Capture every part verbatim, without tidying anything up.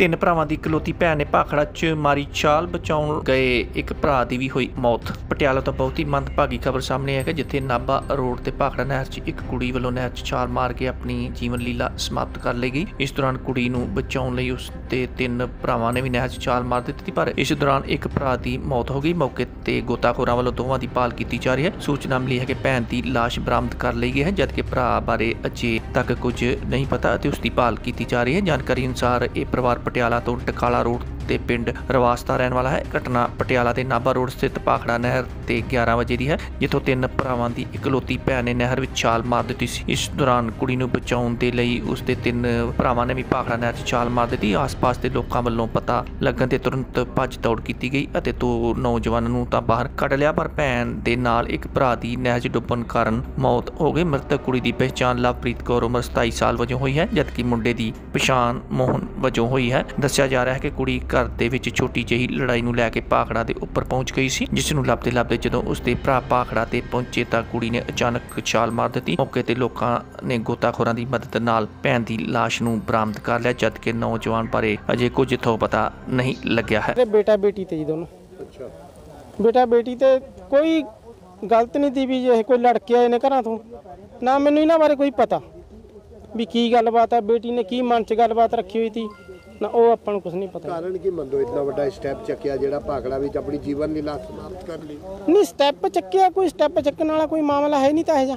ਤਿੰਨ ਭਰਾਵਾਂ ਦੀ ਇਕਲੌਤੀ ਭੈਣ ਨੇ ਭਾਖੜਾ 'ਚ ਮਾਰੀ ਛਾਲ, ਬਚਾਉਣ ਗਏ ਇੱਕ ਭਰਾ ਦੀ ਵੀ ਹੋਈ ਮੌਤ। ਪਟਿਆਲਾ ਤੋਂ ਬਹੁਤ ਹੀ ਮੰਦਭਾਗੀ ਖਬਰ ਸਾਹਮਣੇ ਹੈ ਕਿ ਜਿੱਥੇ ਨਾਭਾ ਰੋਡ ਤੇ ਭਾਖੜਾ ਨਹਿਰ 'ਚ ਇੱਕ ਕੁੜੀ ਵੱਲੋਂ ਨਹਿਰ 'ਚ ਛਾਲ ਮਾਰ ਕੇ ਆਪਣੀ ਜੀਵਨ ਲੀਲਾ ਸਮਾਪਤ ਕਰ ਲਈ ਗਈ। ਇਸ ਦੌਰਾਨ ਕੁੜੀ ਨੂੰ ਬਚਾਉਣ ਲਈ ਉਸ ਦੇ ਤਿੰਨ ਭਰਾਵਾਂ ਨੇ ਵੀ ਨਹਿਰ 'ਚ ਛਾਲ ਮਾਰ ਦਿੱਤੀ, ਪਰ ਇਸ ਦੌਰਾਨ ਇੱਕ ਭਰਾ ਦੀ ਮੌਤ ਹੋ ਗਈ। ਮੌਕੇ ਤੇ ਗੋਤਾਖੋਰਾਂ ਵੱਲੋਂ ਦੋਵਾਂ ਦੀ ਭਾਲ ਕੀਤੀ ਜਾ ਰਹੀ ਹੈ। ਸੂਚਨਾ ਮਿਲੀ ਹੈ ਕਿ ਭੈਣ ਦੀ ਲਾਸ਼ ਬਰਾਮਦ ਕਰ ਲਈ ਗਈ ਹੈ, ਜਦਕਿ ਭਰਾ ਬਾਰੇ ਅਜੇ ਤੱਕ ਕੁਝ ਨਹੀਂ ਪਤਾ ਅਤੇ ਉਸ ਦੀ ਭਾਲ ਕੀਤੀ ਜਾ ਰਹੀ ਹੈ। ਜਾਣਕਾਰੀ ਅਨੁਸਾਰ ਇਹ ਪਰਿਵਾਰ ਪਟਿਆਲਾ ਤੋਂ ਟਕਾਲਾ ਰੋਡ ਤੇ ਪਿੰਡ ਰਵਾਸ ਦਾ ਰਹਿਣ ਵਾਲਾ ਹੈ। ਘਟਨਾ ਪਟਿਆਲਾ ਦੇ ਨਾਭਾ ਰੋਡ ਸਥਿਤ ਭਾਖੜਾ ਨਹਿਰ ਤੇ ਗਿਆਰਾਂ ਵਜੇ ਦੀ ਹੈ, ਜਿੱਥੋਂ ਤਿੰਨ ਭਰਾਵਾਂ ਦੀ ਇਕਲੌਤੀ ਭੈਣ ਨੇ ਨਹਿਰ ਵਿੱਚ ਛਾਲ ਮਾਰ ਦਿੱਤੀ ਸੀ। ਇਸ ਦੌਰਾਨ ਕੁੜੀ ਨੂੰ ਬਚਾਉਣ ਦੇ ਲਈ ਉਸ ਦੇ ਤਿੰਨ ਭਰਾਵਾਂ ਨੇ ਵੀ ਭਾਖੜਾ ਨਹਿਰ 'ਚ ਛਾਲ ਮਾਰ ਦਿੱਤੀ। ਆਸ-ਪਾਸ ਦੇ ਲੋਕਾਂ ਵੱਲੋਂ ਪਤਾ ਲੱਗਣ ਤੇ ਤੁਰੰਤ ਭੱਜ ਦੌੜ ਕੀਤੀ ਗਈ ਅਤੇ ਦੋ ਨੌਜਵਾਨਾਂ ਨੂੰ ਤਾਂ ਬਾਹਰ ਕੱਢ ਲਿਆ, ਪਰ ਭੈਣ ਦੇ ਨਾਲ ਇੱਕ ਭਰਾ ਦੀ ਨਹਿਰ 'ਚ ਡੁੱਬਣ ਕਾਰਨ ਮੌਤ ਹੋ ਗਈ। ਮ੍ਰਿਤਕ ਕੁੜੀ ਦੀ ਪਹਿਚਾਣ ਲਵਪ੍ਰੀਤ ਕੌਰ ਉਮਰ ਸਤਾਈ ਸਾਲ ਵਜੋਂ ਹੋਈ ਹੈ, ਜਦਕਿ ਮੁੰਡੇ ਦੀ ਪਛਾਣ ਮੋਹਨ ਵਜੋਂ ਹੋਈ ਹੈ। ਦੱਸਿਆ ਜਾ ਰਿਹਾ ਹੈ ਕਿ ਕੁੜੀ ਘਰ ਦੇ ਵਿੱਚ ਛੋਟੀ ਜਿਹੀ ਲੜਾਈ ਨੂੰ ਲੈ ਕੇ ਭਾਖੜਾ ਦੇ ਉੱਪਰ ਪਹੁੰਚ ਗਈ ਸੀ, ਜਿਸ ਨੂੰ ਲੱਭਦੇ ਲੱਭਦੇ ਜਦੋਂ ਉਸਦੇ ਭਰਾ ਭਾਖੜਾ ਤੇ ਪਹੁੰਚੇ ਤਾਂ ਕੁੜੀ ਨੇ ਅਚਾਨਕ ਛਾਲ ਮਾਰ ਦਿੱਤੀ। ਮੌਕੇ ਤੇ ਲੋਕਾਂ ਨੇ ਗੋਤਾਖੋਰਾਂ ਦੀ ਮਦਦ ਨਾਲ ਭੈਣ ਦੀ ਲਾਸ਼ ਨੂੰ ਬਰਾਮਦ ਕਰ ਲਿਆ, ਜਦਕਿ ਨੌਜਵਾਨ ਬਾਰੇ ਅਜੇ ਕੁਝ ਥੋ ਪਤਾ ਨਹੀਂ ਲੱਗਿਆ ਹੈ। ਬੇਟਾ ਬੇਟੀ ਤੇ ਜੀ ਦੋਨੋਂ। ਅੱਛਾ, ਬੇਟਾ ਬੇਟੀ ਤੇ ਕੋਈ ਗਲਤ ਨਹੀਂ ਦੀ ਵੀ ਜੇ ਕੋਈ ਲੜਕੇ ਆਏ ਨੇ ਘਰਾਂ ਤੋਂ, ਨਾ ਮੈਨੂੰ ਇਹਨਾਂ ਬਾਰੇ ਕੋਈ ਪਤਾ ਵੀ ਕੀ ਗੱਲਬਾਤ ਹੈ, ਬੇਟੀ ਨੇ ਕੀ ਮਨ 'ਚ ਗੱਲਬਾਤ ਰੱਖੀ ਹੋਈ ਸੀ ਨਾ, ਉਹ ਆਪਾਂ ਨੂੰ ਕੁਝ ਨਹੀਂ ਪਤਾ। ਕਾਰਨ ਕੀ ਮੰਨੋ ਇਤਨਾ ਵੱਡਾ ਸਟੈਪ ਚੱਕਿਆ ਜਿਹੜਾ ਭਾਖੜਾ ਵਿੱਚ ਆਪਣੀ ਜੀਵਨ ਲੀਲਾ ਸਮਾਪਤ ਕਰ ਲਈ? ਨਹੀਂ, ਸਟੈਪ ਚੱਕਿਆ ਕੋਈ ਸਟੈਪ ਚੱਕਣ ਵਾਲਾ ਕੋਈ ਮਾਮਲਾ ਹੈ ਨਹੀਂ ਤਾਂ ਇਹ ਜਾ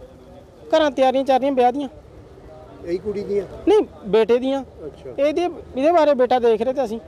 ਘਰਾਂ ਤਿਆਰੀਆਂ ਚੱਲ ਰਹੀਆਂ ਵਿਆਹ ਦੀਆਂ। ਇਹੀ ਕੁੜੀ ਦੀਆਂ? ਨਹੀਂ, ਬੇਟੇ ਦੀਆਂ। ਅੱਛਾ, ਇਹਦੇ ਇਹਦੇ ਬਾਰੇ ਬੇਟਾ ਦੇਖ ਰਹੇ ਤੇ ਅਸੀਂ,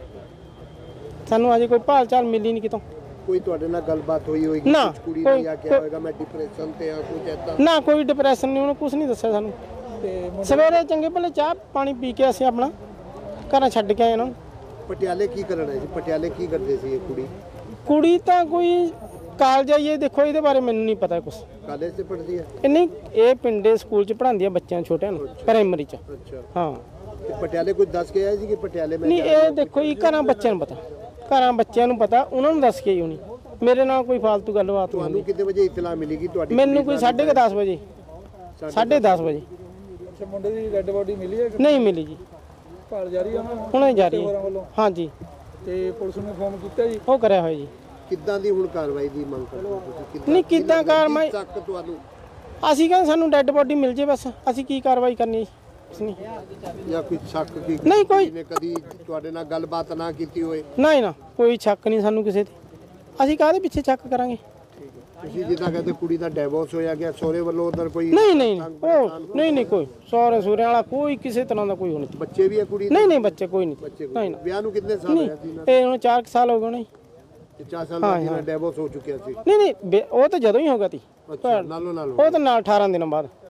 ਸਾਨੂੰ ਅਜੇ ਕੋਈ ਭਾਲ ਚਾਲ ਮਿਲੀ ਨਹੀਂ ਕਿਤੋਂ। ਕੋਈ ਤੁਹਾਡੇ ਨਾਲ ਗੱਲਬਾਤ ਹੋਈ ਹੋਏਗੀ? ਨਾ, ਕੁੜੀ ਨੇ ਆ ਕਿਹਾ ਹੋਵੇਗਾ ਮੈਂ ਡਿਪਰੈਸ਼ਨ ਤੇ ਆ ਕੁਝ ਐਦਾਂ? ਨਾ, ਕੋਈ ਡਿਪਰੈਸ਼ਨ ਨਹੀਂ, ਉਹਨੇ ਕੁਝ ਨਹੀਂ ਦੱਸਿਆ ਸਾਨੂੰ। ਸਵੇਰੇ ਚੰਗੇ ਭਲੇ ਚਾਹ ਪਾਣੀ ਪੀ ਕੇ ਅਸੀਂ ਆਪਣਾ ਘਰਾਂ ਛੱਡ ਕੇ ਆਏ ਇਹਨਾਂ ਨੂੰ। ਪਟਿਆਲੇ ਕੀ ਕਰਨਾ ਜੀ? ਪਟਿਆਲੇ ਕੀ ਕਰਦੇ ਸੀ ਇਹ ਕੁੜੀ? ਕੁੜੀ ਤਾਂ ਕੋਈ ਕਾਲਜ ਆਈਏ, ਦੇਖੋ ਇਹਦੇ ਬਾਰੇ ਮੈਨੂੰ ਨਹੀਂ ਪਤਾ ਕੁਝ। ਕਾਲਜ ਤੇ ਪੜ੍ਹਦੀ ਹੈ? ਇਹ ਨਹੀਂ, ਇਹ ਪਿੰਡੇ ਸਕੂਲ 'ਚ ਪੜ੍ਹਾਉਂਦੀ ਆ ਬੱਚਿਆਂ ਛੋਟਿਆਂ ਨੂੰ, ਪ੍ਰਾਇਮਰੀ 'ਚ। ਅੱਛਾ, ਹਾਂ। ਤੇ ਪਟਿਆਲੇ ਕੁਝ ਦੱਸ ਕੇ ਆਇਆ ਸੀ ਕਿ ਪਟਿਆਲੇ ਮੈਂ? ਨਹੀਂ, ਇਹ ਦੇਖੋ ਜੀ ਘਰਾਂ ਬੱਚਿਆਂ ਨੂੰ ਪਤਾ, ਘਰਾਂ ਬੱਚਿਆਂ ਨੂੰ ਪਤਾ, ਉਹਨਾਂ ਨੂੰ ਦੱਸ ਕੇ ਹੀ ਹੋਣੀ। ਮੇਰੇ ਨਾਲ ਕੋਈ ਫालतू ਗੱਲਬਾਤ ਨਹੀਂ। ਤੁਹਾਨੂੰ ਕਿੰਨੇ ਵਜੇ ਇਤਲਾ ਮਿਲੇਗੀ ਤੁਹਾਡੀ? ਮੈਨੂੰ ਕੋਈ ਸਾਢੇ ਕੁ ਦਸ ਵਜੇ, ਸਾਢੇ ਦਸ ਵਜੇ। ਅੱਛਾ, ਮੁੰਡੇ ਦੀ ਡੈੱਡ ਬੋਡੀ ਮਿਲੀ ਹੈ? ਨਹੀਂ ਮਿਲੀ ਜੀ, ਭਾਲ ਜਾਰੀ ਹੈ ਹੁਣੇ ਜਾਰੀ ਹੈ। ਹਾਂਜੀ। ਤੇ ਪੁਲਿਸ ਨੂੰ ਫੋਨ ਕੀਤਾ ਜੀ? ਉਹ ਕਰਿਆ ਹੋਇਆ ਜੀ। ਕਿੱਦਾਂ ਦੀ ਹੁਣ ਕਾਰਵਾਈ ਦੀ ਮੰਗ ਕਰਦੇ ਤੁਸੀਂ? ਨਹੀਂ, ਕਿੱਦਾਂ ਕਾਰਵਾਈ? ਤੱਕ ਤੁਹਾਨੂੰ ਅਸੀਂ ਕਹਿੰਦੇ ਸਾਨੂੰ ਡੈੱਡ ਬੋਡੀ ਮਿਲ ਜੇ ਬਸ, ਅਸੀਂ ਕੀ ਕਾਰਵਾਈ ਕਰਨੀ? ਨਹੀਂ, ਜਾਂ ਕੋਈ ਸ਼ੱਕ ਕੀ ਨਹੀਂ, ਕੋਈ ਨੇ ਕਦੀ ਤੁਹਾਡੇ ਨਾਲ ਗੱਲਬਾਤ ਨਾ ਕੀਤੀ ਹੋਏ? ਨਹੀਂ ਨਾ, ਕੋਈ ਸ਼ੱਕ ਨਹੀਂ ਸਾਨੂੰ ਕਿਸੇ ਤੇ, ਅਸੀਂ ਕਾਹਦੇ ਪਿੱਛੇ ਸ਼ੱਕ ਕਰਾਂਗੇ? ਤੁਸੀਂ ਜਿੱਦਾਂ ਕਹਿੰਦੇ ਕੁੜੀ ਦਾ ਡਿਵੋਰਸ ਹੋਇਆ ਗਿਆ ਸਹੁਰੇ ਵੱਲੋਂ, ਉਧਰ ਕੋਈ? ਨਹੀਂ ਨਹੀਂ, ਉਹ ਨਹੀਂ ਨਹੀਂ, ਕੋਈ ਸਹੁਰੇ ਸੂਰੇ ਵਾਲਾ ਕੋਈ ਕਿਸੇ ਤਰ੍ਹਾਂ ਦਾ ਕੋਈ ਹੋਣੀ। ਬੱਚੇ ਵੀ ਹੈ ਕੁੜੀ ਦੇ? ਨਹੀਂ ਨਹੀਂ, ਬੱਚੇ ਕੋਈ ਨਹੀਂ। ਬੱਚੇ ਕੋਈ ਨਹੀਂ, ਵਿਆਹ ਨੂੰ ਕਿੰਨੇ ਸਾਲ ਹੋਇਆ ਸੀ? ਇਹ ਹੁਣ ਚਾਰ ਸਾਲ ਹੋ ਗਏ ਨੇ। ਚਾਰ ਸਾਲ ਦਾ ਡਿਵੋਰਸ ਹੋ ਚੁੱਕਿਆ ਸੀ? ਨਹੀਂ ਨਹੀਂ, ਉਹ ਤਾਂ ਜਦੋਂ ਹੀ ਹੋ ਗਿਆ ਸੀ। ਅੱਛਾ, ਨਾਲੋਂ ਨਾਲ ਉਹ ਤਾਂ ਨਾਲ ਅਠਾਰਾਂ ਦਿਨਾਂ ਬਾਅਦ।